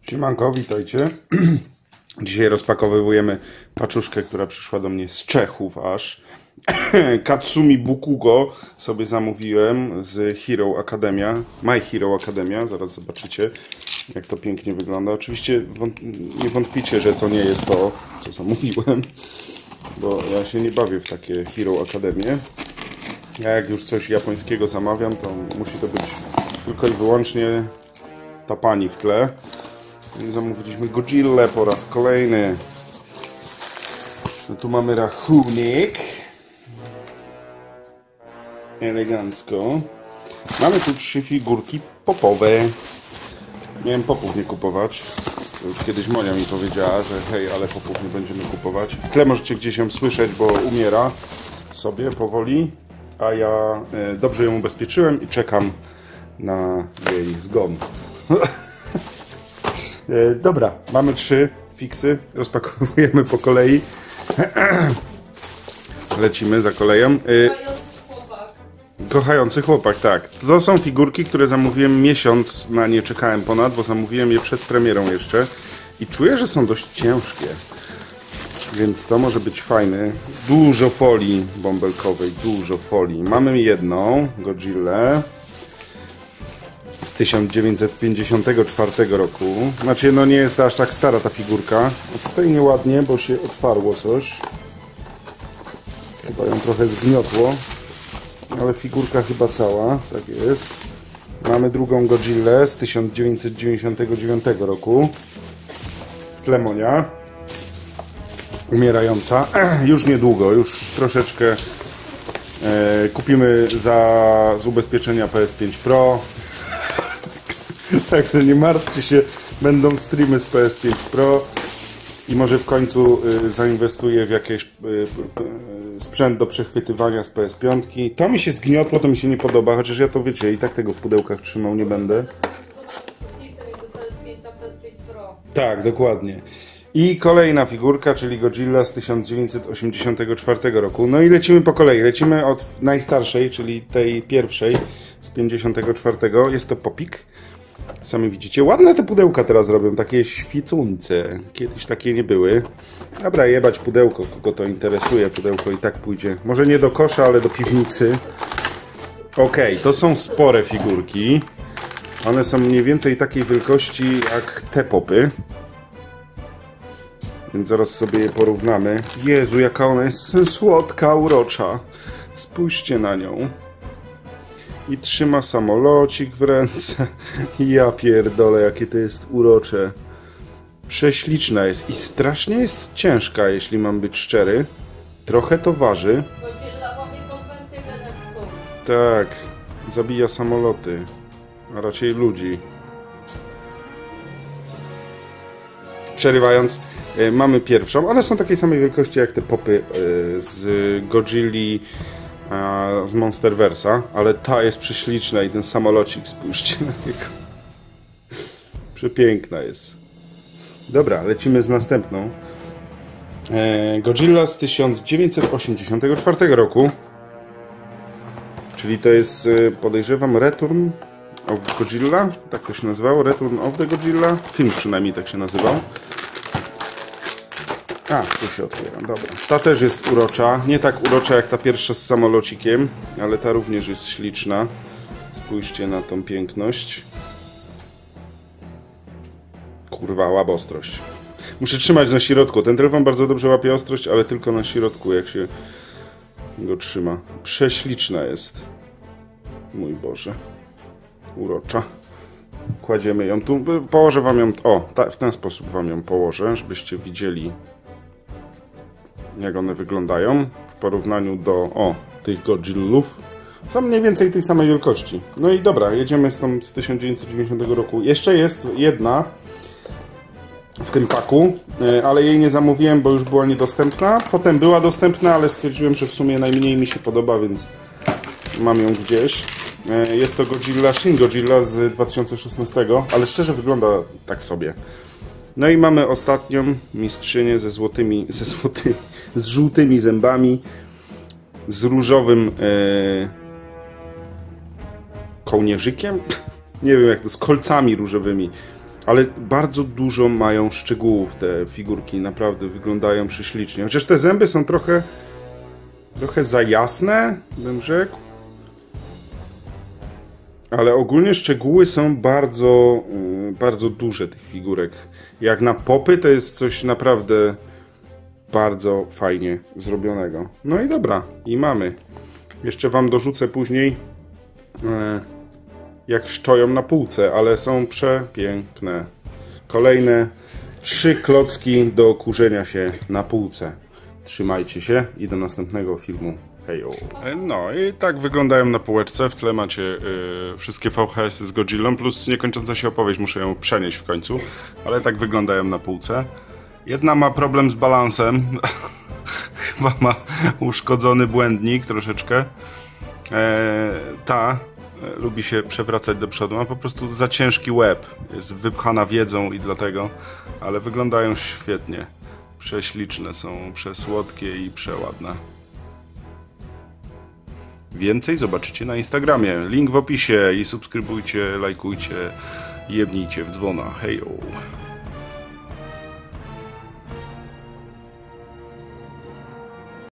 Siemanko, witajcie. Dzisiaj rozpakowujemy paczuszkę, która przyszła do mnie z Czechów aż. Katsumi Bukugo sobie zamówiłem z Hero Academia, My Hero Academia. Zaraz zobaczycie, jak to pięknie wygląda. Oczywiście nie wątpicie, że to nie jest to, co zamówiłem, bo ja się nie bawię w takie Hero Academie. Ja jak już coś japońskiego zamawiam, to musi to być tylko i wyłącznie ta pani w tle. I zamówiliśmy Godzillę po raz kolejny. No tu mamy rachunek. Elegancko. Mamy tu 3 figurki popowe. Miałem popów nie kupować. To już kiedyś Monia mi powiedziała, że hej, ale popów nie będziemy kupować. W tle możecie gdzieś ją słyszeć, bo umiera sobie powoli. A ja dobrze ją ubezpieczyłem i czekam na jej zgon. Dobra, mamy 3 fiksy, rozpakowujemy po kolei. Lecimy za koleją. Kochający chłopak, tak. To są figurki, które zamówiłem miesiąc, na nie czekałem ponad, bo zamówiłem je przed premierą jeszcze. I czuję, że są dość ciężkie. Więc to może być fajne. Dużo folii bąbelkowej, dużo folii. Mamy jedną Godzillę z 1954 roku. Znaczy, no nie jest aż tak stara ta figurka. A tutaj nieładnie, bo się otwarło coś. Chyba ją trochę zgniotło. Ale figurka chyba cała, tak jest. Mamy drugą Godzillę z 1999 roku. W tle Monia. Umierająca. Już niedługo, już troszeczkę kupimy z ubezpieczenia PS5 Pro. Także nie martwcie się, będą streamy z PS5 Pro i może w końcu zainwestuję w jakiś sprzęt do przechwytywania z PS5. To mi się zgniotło, to mi się nie podoba, chociaż ja to wiecie, i tak tego w pudełkach trzymał nie będę. Tak, dokładnie. I kolejna figurka, czyli Godzilla z 1984 roku. No i lecimy po kolei. Lecimy od najstarszej, czyli tej pierwszej z 54. Jest to Popik. Sami widzicie, ładne te pudełka teraz robią, takie świecące. Kiedyś takie nie były. Dobra, jebać pudełko, kogo to interesuje. Pudełko i tak pójdzie. Może nie do kosza, ale do piwnicy. Okej, to są spore figurki. One są mniej więcej takiej wielkości jak te popy. Więc zaraz sobie je porównamy. Jezu, jaka ona jest słodka, urocza. Spójrzcie na nią. I trzyma samolocik w ręce. Ja pierdolę, jakie to jest urocze. Prześliczna jest i strasznie jest ciężka, jeśli mam być szczery. Trochę to waży. Tak, zabija samoloty, a raczej ludzi. Przerywając, mamy pierwszą. One są takiej samej wielkości jak te popy z Godzilli z Monsterversa, ale ta jest prześliczna i ten samolocik, spójrzcie na niego. Przepiękna jest. Dobra, lecimy z następną. Godzilla z 1984 roku. Czyli to jest, podejrzewam, Return of Godzilla. Tak to się nazywało. Return of the Godzilla. Film przynajmniej tak się nazywał. A, tu się otwiera, dobra. Ta też jest urocza. Nie tak urocza jak ta pierwsza z samolocikiem, ale ta również jest śliczna. Spójrzcie na tą piękność. Kurwa, łap ostrość. Muszę trzymać na środku. Ten telefon bardzo dobrze łapie ostrość, ale tylko na środku, jak się go trzyma. Prześliczna jest. Mój Boże. Urocza. Kładziemy ją tu. Położę wam ją... O, w ten sposób wam ją położę, żebyście widzieli, jak one wyglądają w porównaniu do tych Godzillów. Są mniej więcej tej samej wielkości. No i dobra, jedziemy z tą z 1990 roku. Jeszcze jest jedna w tym paku, ale jej nie zamówiłem, bo już była niedostępna. Potem była dostępna, ale stwierdziłem, że w sumie najmniej mi się podoba, więc mam ją gdzieś. Jest to Godzilla, Shin Godzilla z 2016, ale szczerze wygląda tak sobie. No i mamy ostatnią mistrzynię z żółtymi zębami, z różowym kołnierzykiem? Nie wiem jak to, z kolcami różowymi Ale bardzo dużo mają szczegółów te figurki, naprawdę wyglądają prześlicznie. Chociaż te zęby są trochę za jasne, bym rzekł. Ale ogólnie szczegóły są bardzo duże tych figurek. Jak na popy to jest coś naprawdę bardzo fajnie zrobionego. No i dobra, i mamy. Jeszcze wam dorzucę później, jak szczoją na półce, ale są przepiękne. Kolejne 3 klocki do kurzenia się na półce. Trzymajcie się i do następnego filmu. Hejo. No i tak wyglądają na półeczce. W tle macie wszystkie VHS-y z Godzillą, plus niekończąca się opowieść. Muszę ją przenieść w końcu. Ale tak wyglądają na półce. Jedna ma problem z balansem. Chyba ma uszkodzony błędnik troszeczkę. Ta lubi się przewracać do przodu. Ma po prostu za ciężki łeb. Jest wypchana wiedzą i dlatego. Ale wyglądają świetnie. Prześliczne są, przesłodkie i przeładne. Więcej zobaczycie na Instagramie. Link w opisie i subskrybujcie, lajkujcie, jebnijcie w dzwona. Hejo!